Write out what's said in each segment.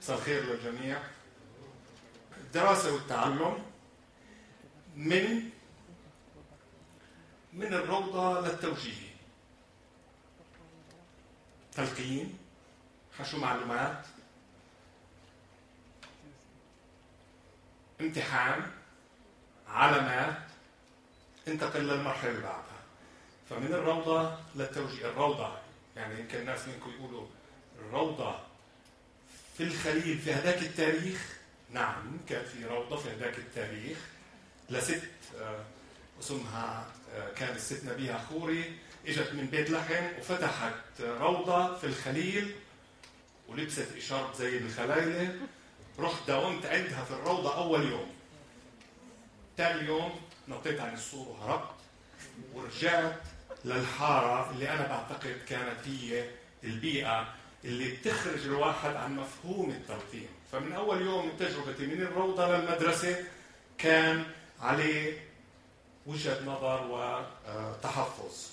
مساء الخير للجميع. الدراسة والتعلم من الروضة للتوجيه، تلقين، حشو معلومات، امتحان، علامات، انتقل للمرحلة اللي بعدها. فمن الروضة للتوجيه. الروضة يعني يمكن الناس منكم يقولوا الروضة في الخليل في هذاك التاريخ. نعم، كان في روضة في هذاك التاريخ لست اسمها كان الست نبيها خوري، اجت من بيت لحم وفتحت روضة في الخليل ولبست إشارة زي الخلايلة. رحت داومت عندها في الروضة أول يوم، ثاني يوم نطيت عن السور وهربت ورجعت للحارة اللي أنا بعتقد كانت هي البيئة اللي بتخرج الواحد عن مفهوم التلقين. فمن أول يوم من تجربتي من الروضة للمدرسة كان عليه وجهة نظر وتحفظ.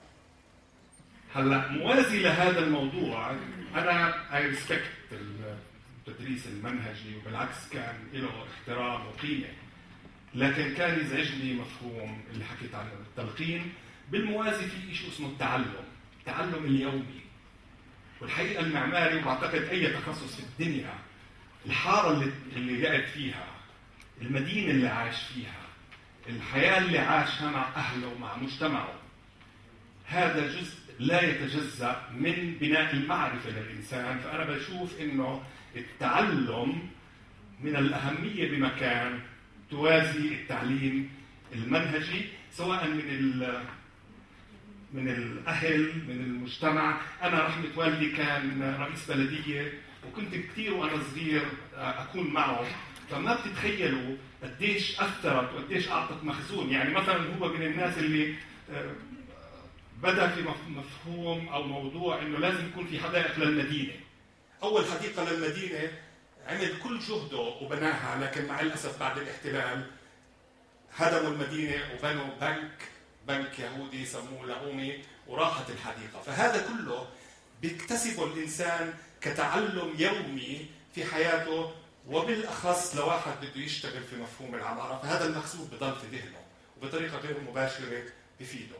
هلا موازي لهذا الموضوع، أنا I respect التدريس المنهجي وبالعكس كان له احترام وقيمة، لكن كان يزعجني مفهوم اللي حكيت عنه التلقين. بالموازي في شيء اسمه التعلم اليومي. والحقيقة المعماري وبعتقد أي تخصص في الدنيا، الحارة اللي قاعد فيها، المدينة اللي عايش فيها، الحياة اللي عاشها مع أهله ومع مجتمعه، هذا جزء لا يتجزأ من بناء المعرفة للإنسان. فأنا بشوف إنه التعلم من الأهمية بمكان توازي التعليم المنهجي، سواء من الأهل، من المجتمع. أنا رحمة والدي كان رئيس بلدية وكنت كثير وأنا صغير أكون معه، فما بتتخيلوا قديش أثرت وقديش أعطت مخزون. يعني مثلا هو من الناس اللي بدأ في مفهوم أو موضوع إنه لازم يكون في حدائق للمدينة. أول حديقة للمدينة عمل كل جهده وبناها، لكن مع الأسف بعد الاحتلال هدموا المدينة وبنوا بنك يهودي سموه لقومي وراحت الحديقة. فهذا كله بيكتسبه الإنسان كتعلم يومي في حياته، وبالأخص لواحد بده يشتغل في مفهوم العمارة، فهذا المخزون بضل في ذهنه وبطريقة غير مباشرة بفيده.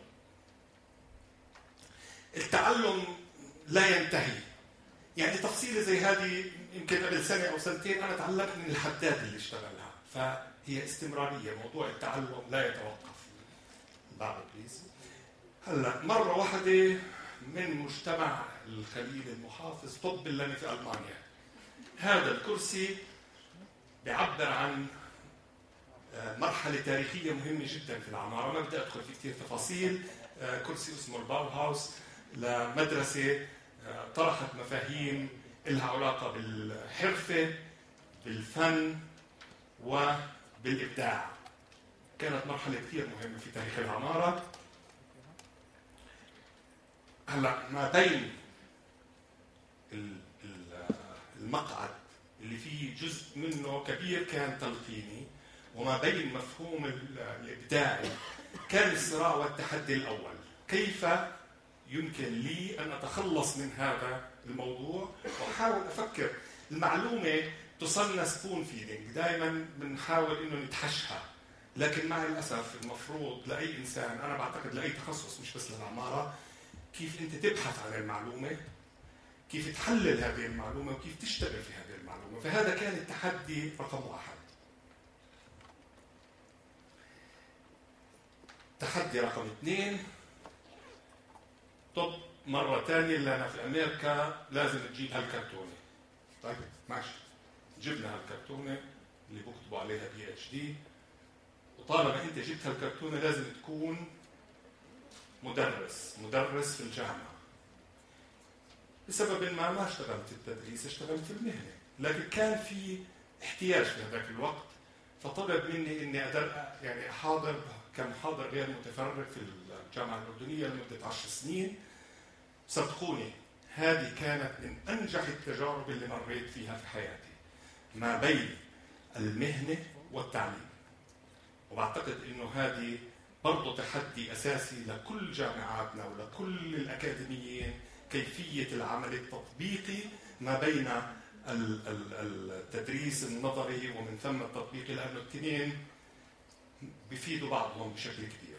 التعلم لا ينتهي. يعني تفصيلة زي هذه يمكن قبل سنة أو سنتين أنا تعلمت من الحداد اللي اشتغلها، فهي استمرارية. موضوع التعلم لا يتوقف. بعد بليز. هلا مرة واحدة من مجتمع الخليل المحافظ طب اللي في ألمانيا. هذا الكرسي بيعبر عن مرحلة تاريخية مهمة جدا في العمارة، ما بدي أدخل في كثير تفاصيل. كرسي اسمه الباو هاوس لمدرسة طرحت مفاهيم لها علاقة بالحرفة، بالفن وبالإبداع. كانت مرحلة كثير مهمة في تاريخ العمارة. هلا ما بين المقعد اللي فيه جزء منه كبير كان تلقيني وما بين مفهوم الإبداعي كان الصراع والتحدي الأول. كيف يمكن لي أن أتخلص من هذا الموضوع وأحاول أفكر. المعلومة تصلنا سبون فيدنج، دائما بنحاول إنه نتحشها، لكن مع الأسف المفروض لأي إنسان، أنا بعتقد لأي تخصص مش بس للعمارة، كيف أنت تبحث عن المعلومة، كيف تحلل هذه المعلومة وكيف تشتغل في هذه المعلومة. فهذا كان التحدي رقم 1. تحدي رقم 2، طب مرة ثانية اللي أنا في أمريكا لازم تجيب هالكرتونة. طيب ماشي، جبنا هالكرتونة اللي بكتبوا عليها PhD، وطالما أنت جبت هالكرتونة لازم تكون مدرس في الجامعة. بسبب ما اشتغلت في التدريس، اشتغلت في المهنة، لكن كان في احتياج في هذاك الوقت، فطلب مني إني يعني أحاضر كمحاضر غير متفرغ في الجامعة الأردنية لمدة 10 سنين. صدقوني هذه كانت من أنجح التجارب اللي مريت فيها في حياتي، ما بين المهنة والتعليم. وبعتقد إنه هذه برضو تحدي أساسي لكل جامعاتنا ولكل الأكاديميين، كيفية العمل التطبيقي ما بين التدريس النظري ومن ثم التطبيقي، لأنه الاثنين بيفيدوا بعضهم بشكل كبير.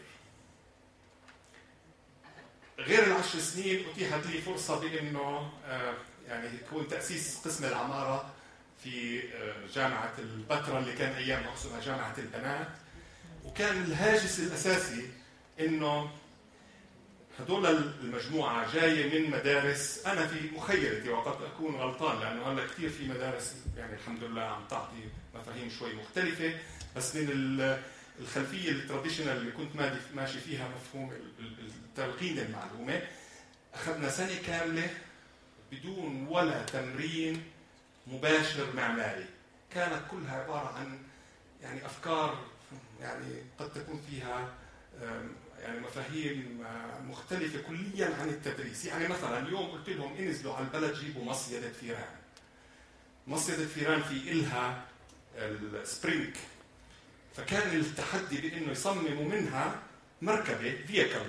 غير ال10 سنين أتيحت لي فرصة بأنه يعني يكون تأسيس قسم العمارة في جامعة البتراء اللي كان أيامها اسمها جامعة البنات، وكان الهاجس الأساسي إنه هدول المجموعة جاية من مدارس، أنا في مخيلتي وقد أكون غلطان لأنه هلا كثير في مدارس يعني الحمد لله عم تعطي مفاهيم شوي مختلفة، بس من الخلفية التراديشنال اللي كنت ماشي فيها مفهوم تلقين المعلومة، أخذنا سنة كاملة بدون ولا تمرين مباشر معماري، كانت كلها عبارة عن يعني أفكار يعني قد تكون فيها يعني مفاهيم مختلفة كليا عن التدريس. يعني مثلا اليوم قلت لهم انزلوا على البلد جيبوا مصيدة فيران. مصيدة فيران في إلها السبرينج، فكان التحدي بأنه يصمموا منها مركبة فيكل،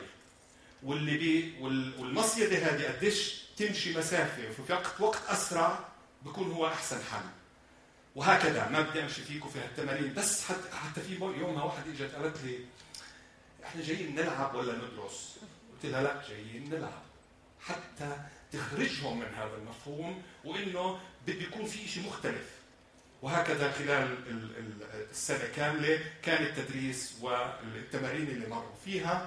والمصيدة هذه قديش تمشي مسافة وفي وقت أسرع بيكون هو أحسن حل. وهكذا ما بدي أمشي فيكم في هالتمارين، بس حتى في يومها واحد إجت قالت لي احنا جايين نلعب ولا ندرس؟ قلت لها لا، جايين نلعب حتى تخرجهم من هذا المفهوم وانه بده يكون في شيء مختلف. وهكذا خلال السنه كامله كان التدريس والتمارين اللي مروا فيها.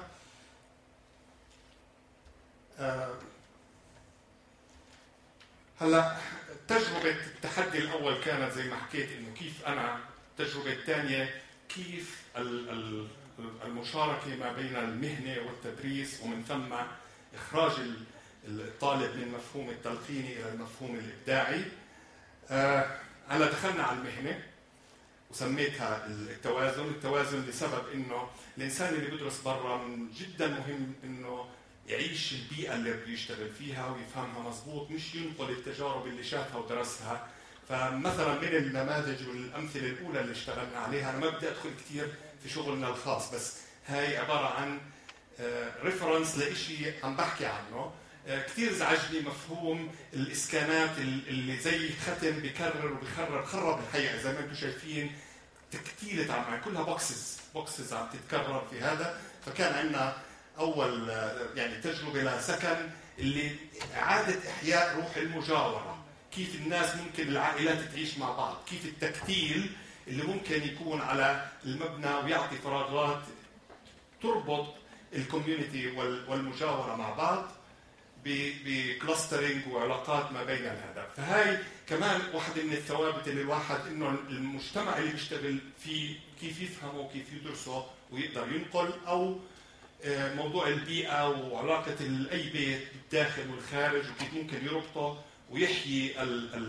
هلا تجربه التحدي الاول كانت زي ما حكيت انه كيف انا، التجربه الثانيه كيف المشاركة ما بين المهنة والتدريس، ومن ثم إخراج الطالب من مفهوم التلقيني إلى المفهوم الإبداعي. أنا دخلنا على المهنة وسميتها التوازن لسبب إنه الإنسان اللي بيدرس برا من جدا مهم إنه يعيش البيئة اللي بده يشتغل فيها ويفهمها مضبوط، مش ينقل التجارب اللي شافها ودرسها. فمثلا من النماذج والأمثلة الأولى اللي اشتغلنا عليها، أنا ما بدي أدخل كثير في شغلنا الخاص، بس هاي عبارة عن ريفرنس لإشي عم بحكي عنه. كثير زعجني مفهوم الإسكانات اللي زي ختم بكرر وبخرب الحقيقة، زي ما انتم شايفين تكتيلة عم كلها بوكسز عم تتكرر في هذا. فكان عندنا أول يعني تجربة لسكن اللي إعادة إحياء روح المجاورة، كيف الناس ممكن العائلات تعيش مع بعض، كيف التكتيل اللي ممكن يكون على المبنى ويعطي فراغات تربط الكوميونتي والمجاورة مع بعض بكلاسترينج وعلاقات ما بين هذا. فهاي كمان واحدة من الثوابت اللي الواحد انه المجتمع اللي بيشتغل فيه كيف يفهمه وكيف يدرسه ويقدر ينقل، او موضوع البيئة وعلاقة أي بيت بالداخل والخارج وكيف ممكن يربطه ويحيي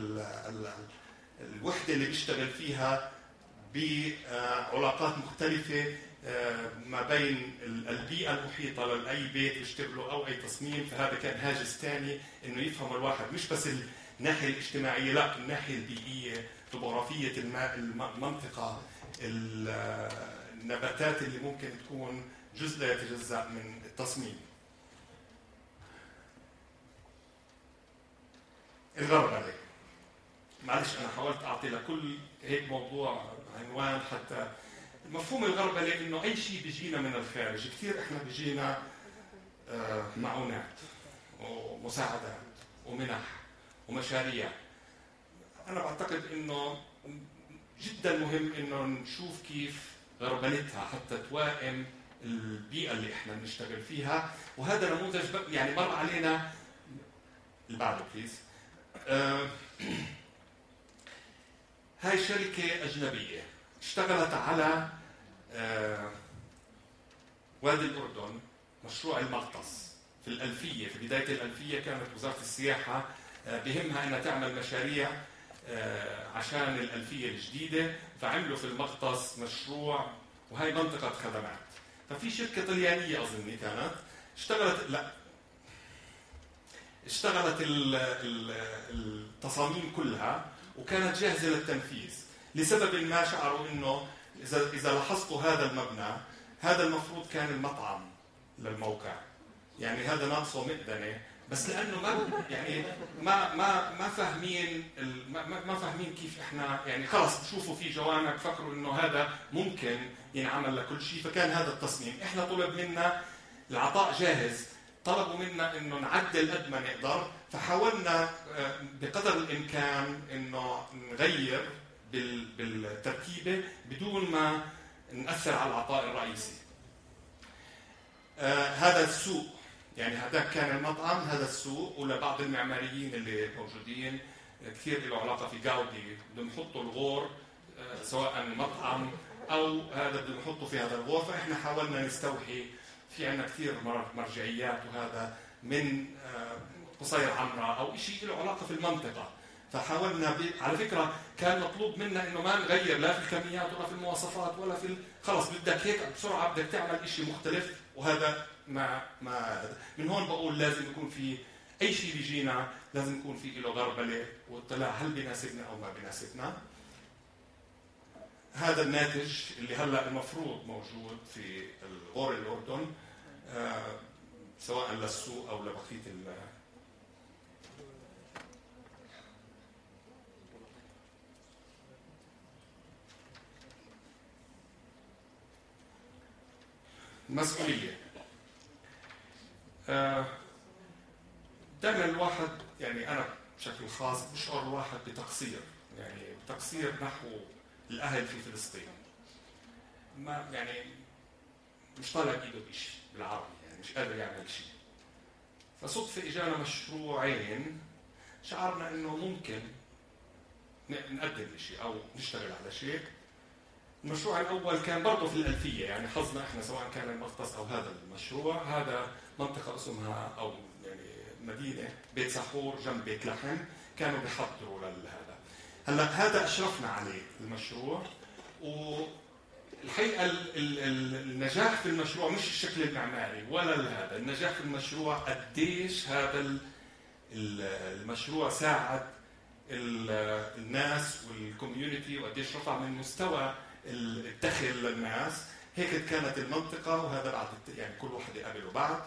الوحدة اللي بيشتغل فيها بعلاقات مختلفة ما بين البيئة المحيطة لأي بيت يشتغله أو أي تصميم. فهذا كان هاجس ثاني إنه يفهم الواحد مش بس الناحية الاجتماعية، لا الناحية البيئية، طبوغرافية المنطقة، النباتات اللي ممكن تكون جزء لا يتجزأ من التصميم. الغربلة، معلش أنا حاولت أعطي لكل هيك موضوع عنوان. حتى مفهوم الغربلة إنه أي شيء بيجينا من الخارج، كثير إحنا بيجينا معونات ومساعدات ومنح ومشاريع. أنا بعتقد إنه جدا مهم إنه نشوف كيف غربلتها حتى توائم البيئة اللي إحنا بنشتغل فيها. وهذا نموذج يعني مر علينا اللي بعده بليز. هاي شركة أجنبية اشتغلت على وادي الأردن، مشروع المغطس في الألفية، في بداية الألفية كانت وزارة السياحة بهمها أنها تعمل مشاريع عشان الألفية الجديدة، فعملوا في المغطس مشروع، وهي منطقة خدمات. ففي شركة طليانية أظني كانت اشتغلت التصاميم كلها وكانت جاهزة للتنفيذ. لسبب ما شعروا إنه إذا لاحظتوا هذا المبنى، هذا المفروض كان المطعم للموقع، يعني هذا ناقصه مئذنة بس لانه ما فاهمين ما فاهمين كيف احنا يعني خلص بشوفوا في جوامع بفكروا انه هذا ممكن ينعمل لكل شيء، فكان هذا التصميم. احنا طلب منا العطاء جاهز، طلبوا منا انه نعدل قد ما نقدر، فحاولنا بقدر الامكان انه نغير بالتركيبه بدون ما نأثر على العطاء الرئيسي. هذا السوق، يعني هذا كان المطعم، هذا السوق، ولبعض المعماريين اللي موجودين كثير له علاقه في جاودي بدهم يحطوا الغور سواء المطعم او هذا بدهم يحطوا في هذا الغور، فاحنا حاولنا نستوحي، في عندنا كثير مرجعيات وهذا من قصير عمراء او شيء له علاقه في المنطقه، فحاولنا على فكره كان مطلوب منا انه ما نغير لا في الكميات ولا في المواصفات ولا في خلص بدك هيك بسرعه بدك تعمل شيء مختلف، وهذا ما من هون بقول لازم يكون في اي شيء بيجينا لازم يكون في له غربله واطلاع هل بيناسبنا او ما بيناسبنا. هذا الناتج اللي هلا المفروض موجود في الغور الاردن سواء للسوق او لبقيه المسؤوليه. دائما الواحد يعني انا بشكل خاص بشعر الواحد بتقصير، يعني تقصير نحو الاهل في فلسطين. ما يعني مش طالع بايده بشيء بالعربي، يعني مش قادر يعمل شيء. فصدفه اجانا مشروعين شعرنا انه ممكن نقدم شيء او نشتغل على شيء. المشروع الاول كان برضه في الالفيه، يعني حظنا احنا سواء كان المختص او هذا المشروع، هذا منطقه اسمها او يعني مدينه بيت سحور جنب بيت لحم، كانوا بيحضروا لهذا. هلا هذا اشرفنا عليه المشروع، والحقيقه النجاح في المشروع مش الشكل المعماري ولا هذا، النجاح في المشروع قديش هذا المشروع ساعد الناس والكوميونتي وقديش رفع من مستوى الدخل للناس. هيك كانت المنطقة، وهذا بعد يعني كل واحد يقابله بعد.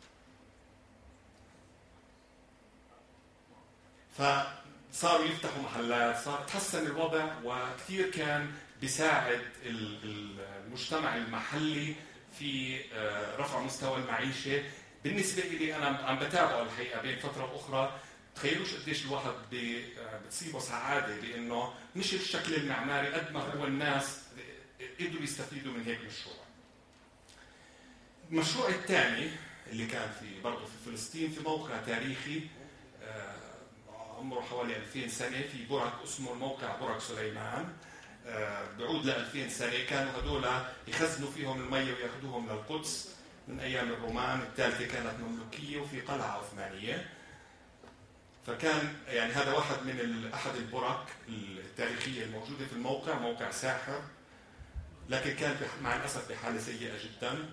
فصاروا يفتحوا محلات، صار تحسن الوضع، وكثير كان بيساعد المجتمع المحلي في رفع مستوى المعيشة. بالنسبة لي أنا عم بتابعه الحقيقة بين فترة وأخرى، تخيلوش قديش الواحد بتصيبه سعادة بأنه مش الشكل المعماري قد ما هو الناس قدروا يستفيدوا من هيك مشروع. المشروع الثاني اللي كان في برضه في فلسطين في موقع تاريخي عمره حوالي 2000 سنة في برك، اسمه الموقع برك سليمان، بعود ل 2000 سنة. كانوا هذول يخزنوا فيهم المية وياخذوهم للقدس من أيام الرومان. الثالثة كانت مملوكية وفي قلعة عثمانية. فكان يعني هذا واحد من أحد البرك التاريخية الموجودة في الموقع، موقع ساحر، لكن كان مع الأسف بحالة سيئة جدا.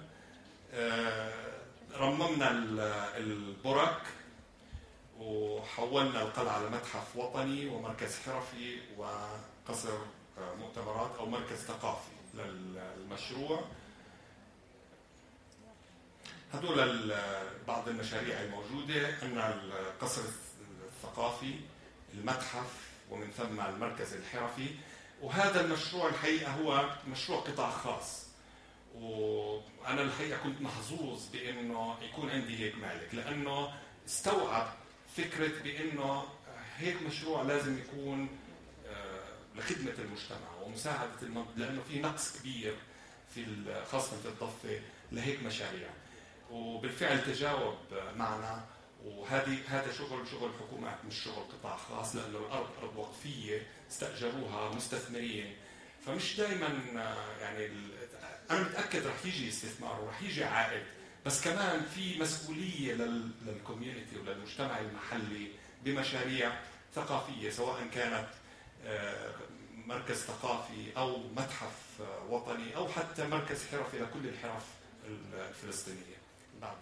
رممنا البرك وحولنا القلعة لمتحف وطني ومركز حرفي وقصر مؤتمرات أو مركز ثقافي للمشروع. هذول بعض المشاريع الموجودة، أن القصر الثقافي، المتحف، ومن ثم المركز الحرفي. وهذا المشروع الحقيقة هو مشروع قطاع خاص، وأنا الحقيقة كنت محظوظ بأنه يكون عندي هيك مالك، لأنه استوعب فكرة بأنه هيك مشروع لازم يكون لخدمة المجتمع ومساعدة المنطقة، لأنه في نقص كبير في خاصة في الضفة لهيك مشاريع. وبالفعل تجاوب معنا، هذا شغل حكومات مش شغل قطاع خاص، لأنه الأرض أرض وقفية استأجروها مستثمرين، فمش دائما يعني أنا متأكد رح يجي استثمار ورح يجي عائد، بس كمان في مسؤولية للكوميونتي وللمجتمع المحلي بمشاريع ثقافية، سواء كانت مركز ثقافي أو متحف وطني أو حتى مركز حرفي لكل الحرف الفلسطينية. بعد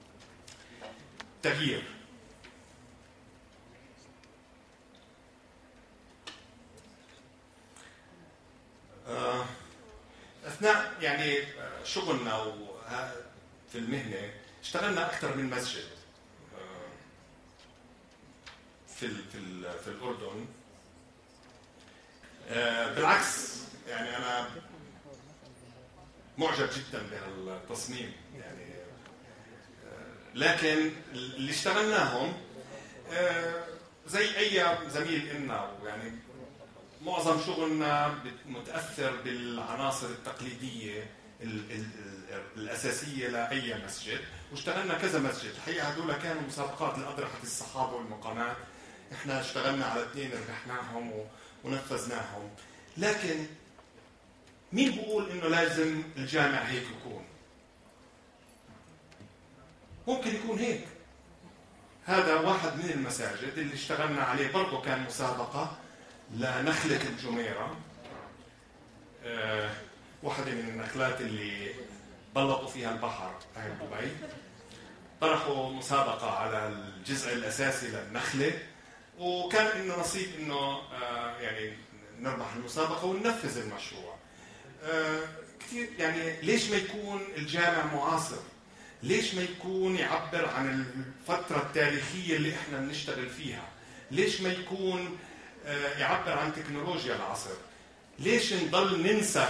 تغيير أثناء يعني شغلنا في المهنة اشتغلنا أكثر من مسجد، في الأردن. بالعكس يعني أنا معجب جدا بهالتصميم يعني، لكن اللي اشتغلناهم زي أي زميل إلنا، يعني معظم شغلنا متأثر بالعناصر التقليدية الأساسية لأي مسجد، واشتغلنا كذا مسجد. الحقيقة هذول كانوا مسابقات لأضرحة الصحابة والمقامات، احنا اشتغلنا على 2 ربحناهم ونفذناهم. لكن مين بيقول انه لازم الجامع هيك يكون؟ ممكن يكون هيك. هذا واحد من المساجد اللي اشتغلنا عليه، برضه كان مسابقة لنخلة الجميرة، واحدة من النخلات اللي بلطوا فيها البحر في دبي. طرحوا مسابقة على الجزء الأساسي للنخلة، وكان إنه نصيب إنه يعني نربح المسابقة وننفذ المشروع. كثير يعني ليش ما يكون الجامع معاصر؟ ليش ما يكون يعبر عن الفترة التاريخية اللي إحنا بنشتغل فيها؟ ليش ما يكون يعبر عن تكنولوجيا العصر؟ ليش نضل ننسخ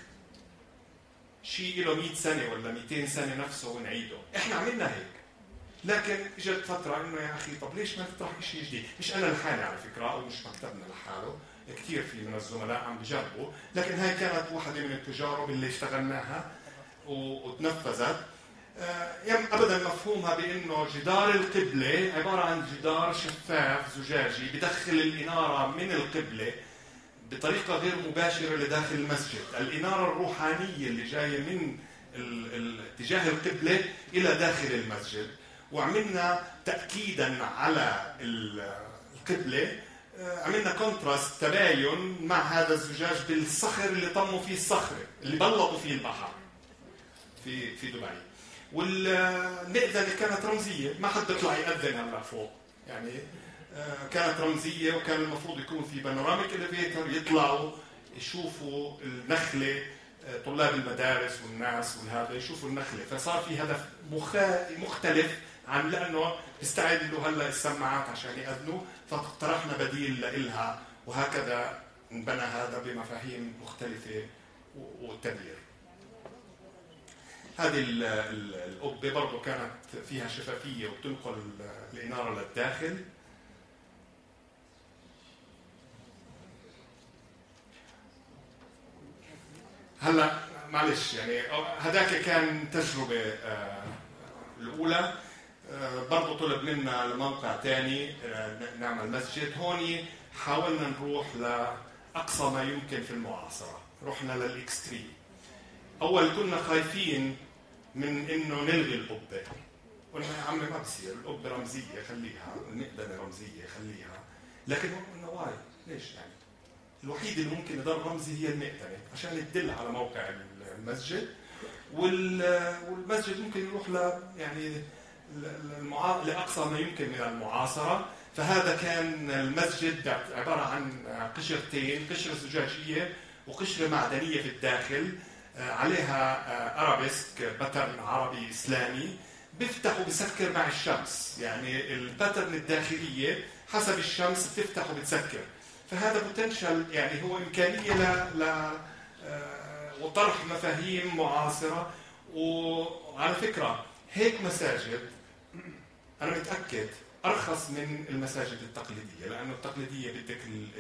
شيء له 100 سنة ولا 200 سنة نفسه ونعيده؟ إحنا عملنا هيك، لكن اجت فترة إنه يا أخي طب ليش ما تطرح شيء جديد؟ مش أنا لحالي على فكرة، أو مش مكتبنا لحاله، كثير في من الزملاء عم بجربوا، لكن هاي كانت واحدة من التجارب اللي اشتغلناها وتنفذت. أبدا مفهومها بأنه جدار القبلة عبارة عن جدار شفاف زجاجي بدخل الإنارة من القبلة بطريقة غير مباشرة لداخل المسجد، الإنارة الروحانية اللي جاية من اتجاه القبلة إلى داخل المسجد. وعملنا تأكيدا على القبلة، عملنا كونتراست، تباين مع هذا الزجاج بالصخر اللي طموا فيه الصخرة اللي بلطوا فيه البحر في دبي. والمئذنة كانت رمزية، ما حد بيطلع يأذن هلا فوق يعني، كانت رمزية، وكان المفروض يكون في بانوراميك إليفيتر يطلعوا يشوفوا النخلة، طلاب المدارس والناس وهذا يشوفوا النخلة. فصار في هدف مختلف عن لأنه بيستعدوا هلا السماعات عشان يأذنوا، فاقترحنا بديل لإلها، وهكذا انبنى هذا بمفاهيم مختلفة والتغيير. هذه القبة برضو كانت فيها شفافية وبتنقل الإنارة للداخل. هلا معلش يعني هذاك كان تجربة الأولى. برضو طلب منا لموقع تاني نعمل مسجد. هون حاولنا نروح لأقصى ما يمكن في المعاصرة، رحنا للإكستريم. أول كنا خايفين من إنه نلغي القبة، قلنا يا عمي ما بصير، القبة رمزية خليها، المئذنة رمزية خليها. لكن قلنا واي ليش يعني؟ الوحيد اللي ممكن يضل رمزي هي المئذنة عشان تدل على موقع المسجد، والمسجد ممكن يروح يعني لأقصى ما يمكن من المعاصرة. فهذا كان المسجد عبارة عن قشرتين، قشرة زجاجية وقشرة معدنية في الداخل، عليها أرابيسك باترن عربي إسلامي، بيفتح وبسكر مع الشمس، يعني الباترن الداخلية حسب الشمس بتفتح وبتسكر. فهذا بوتنشال يعني هو إمكانية وطرح مفاهيم معاصرة. وعلى فكرة هيك مساجد أنا متأكد أرخص من المساجد التقليدية، لأنه التقليدية بدك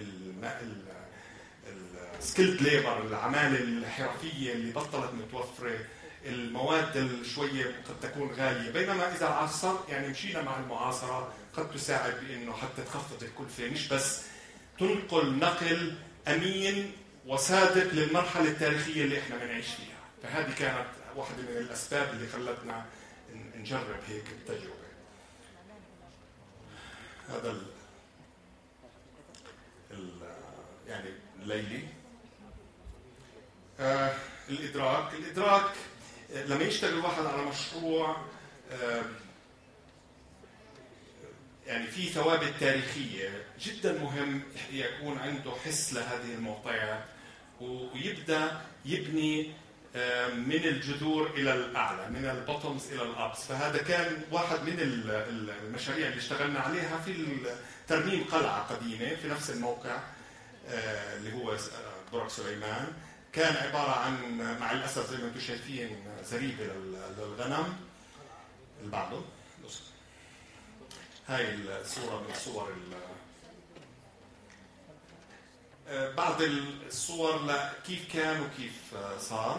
السكيلد ليبر، العمالة الحرفية اللي بطلت متوفرة، المواد شوية قد تكون غالية. بينما إذا عصر يعني مشينا مع المعاصرة قد تساعد بأنه حتى تخفض الكلفة، مش بس تنقل نقل أمين وصادق للمرحلة التاريخية اللي إحنا بنعيش فيها. فهذه كانت واحدة من الأسباب اللي خلتنا نجرب هيك التجربة. هذا يعني الليلي. الإدراك لما يشتغل واحد على مشروع يعني في ثوابت تاريخية، جدا مهم يكون عنده حس لهذه المعطيات، ويبدأ يبني من الجذور إلى الأعلى، من البوتومز إلى الأبس. فهذا كان واحد من المشاريع اللي اشتغلنا عليها في ترميم قلعة قديمة في نفس الموقع اللي هو برج سليمان. كان عبارة عن، مع الأسف زي ما انتم شايفين، زريبة للغنم. اللي بعده، هاي الصورة من صور بعض الصور لكيف كان وكيف صار.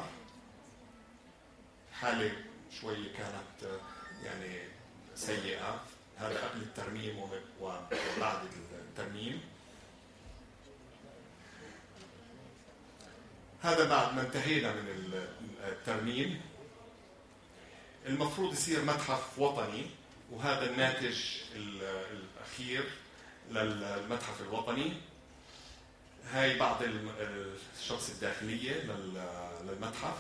حالة شوية كانت يعني سيئة، هذا قبل الترميم وبعد الترميم. هذا بعد ما انتهينا من الترميم. المفروض يصير متحف وطني، وهذا الناتج الأخير للمتحف الوطني. هاي بعض الشخص الداخلية للمتحف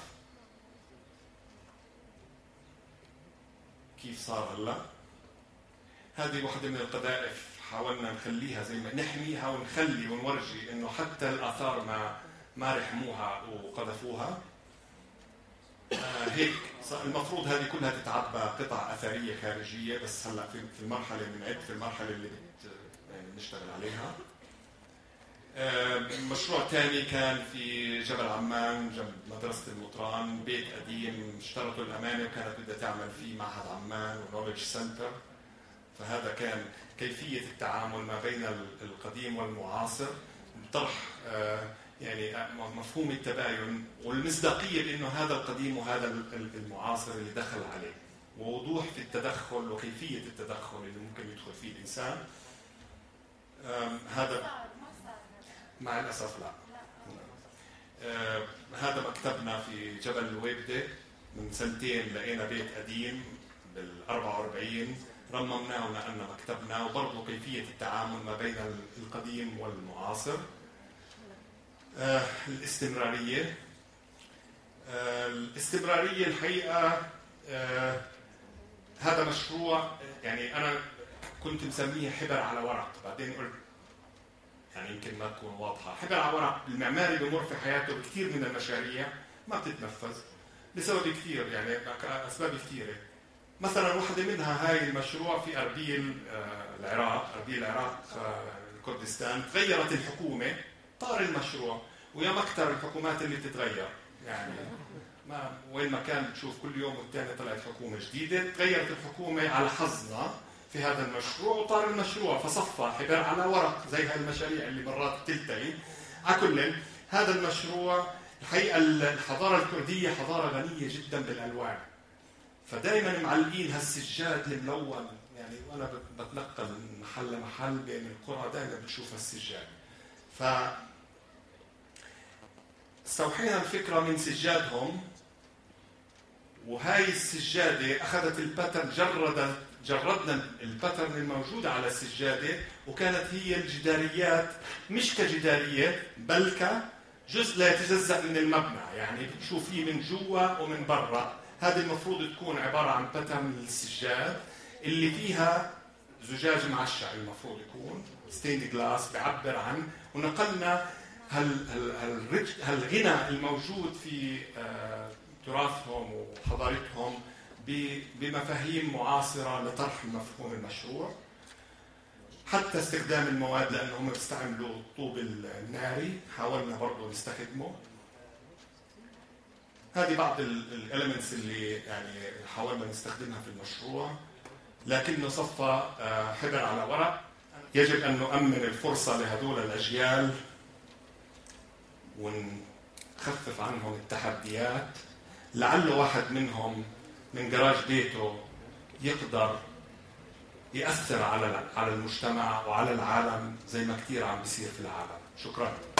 كيف صار هلا. هذه واحدة من القذائف حاولنا نخليها زي ما نحميها ونخلي ونورجي انه حتى الآثار ما رحموها وقذفوها. هيك المفروض هذه كلها تتعبى قطع أثرية خارجية، بس هلا في المرحلة بنعد في المرحلة اللي يعني بنشتغل عليها. مشروع ثاني كان في جبل عمان جنب مدرسة المطران، بيت قديم اشترطوا الأمانة وكانت بدها تعمل فيه معهد عمان ونولج سنتر. فهذا كان كيفية التعامل ما بين القديم والمعاصر، طرح يعني مفهوم التباين والمصداقية بأنه هذا القديم وهذا المعاصر اللي دخل عليه، ووضوح في التدخل وكيفية التدخل اللي ممكن يدخل فيه الإنسان. هذا مع الأسف لا. هذا مكتبنا في جبل الويبدة من سنتين، لقينا بيت قديم بال44 رممناه ونقلنا مكتبنا، وبرضه كيفية التعامل ما بين القديم والمعاصر. الاستمرارية الحقيقة هذا مشروع يعني أنا كنت مسميه حبر على ورق، بعدين قلت يعني يمكن ما تكون واضحة. حبر على ورق. المعماري بمر في حياته بكثير من المشاريع ما بتتنفذ بسبب كثير، يعني أسباب كثيرة. مثلا واحدة منها هاي المشروع في أربيل العراق كردستان. تغيرت الحكومة، طار المشروع، ويا مكتر الحكومات اللي بتتغير، يعني وين ما كان تشوف كل يوم والثاني طلعت حكومة جديدة. تغيرت الحكومة على حظنا في هذا المشروع وطار المشروع، فصفى حبر على ورق زي هالمشاريع اللي مرات تلتقي. على كل هذا المشروع الحقيقة الحضارة الكردية حضارة غنية جدا بالألوان، فدائما معلقين هالسجاد الملون. يعني وأنا بتنقل من محل لمحل بين القرى دائما بتشوف هالسجاد. استوحينا الفكرة من سجادهم، وهاي السجادة أخذت الباترن، جردنا الباترن الموجودة على السجادة، وكانت هي الجداريات مش كجدارية بل كجزء لا يتجزأ من المبنى، يعني بتشوف فيه من جوا ومن برا. هذه المفروض تكون عبارة عن باترن السجاد اللي فيها زجاج معشع، المفروض يكون ستيند جلاس بيعبر عن. ونقلنا هالغنى الموجود في تراثهم وحضارتهم بمفاهيم معاصرة لطرح مفهوم المشروع. حتى استخدام المواد، لأنهم بيستعملوا الطوب الناري، حاولنا برضو نستخدمه. هذه بعض الاليمنتس اللي يعني حاولنا نستخدمها في المشروع، لكنه صفى حبر على ورق. يجب أن نؤمن الفرصة لهذول الأجيال ونخفف عنهم التحديات. لعل واحد منهم من جراج بيته يقدر يأثر على المجتمع وعلى العالم زي ما كثير عم بيصير في العالم. شكرا.